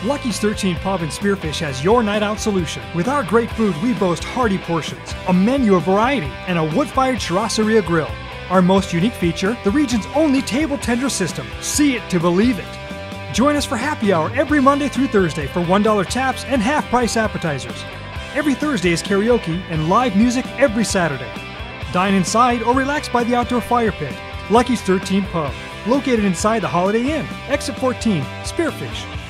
Lucky's 13 Pub and Spearfish has your night out solution. With our great food, we boast hearty portions, a menu of variety, and a wood-fired churrascaria grill. Our most unique feature, the region's only table tender system. See it to believe it. Join us for happy hour every Monday through Thursday for $1 taps and half-price appetizers. Every Thursday is karaoke and live music every Saturday. Dine inside or relax by the outdoor fire pit. Lucky's 13 Pub, located inside the Holiday Inn, exit 14, Spearfish.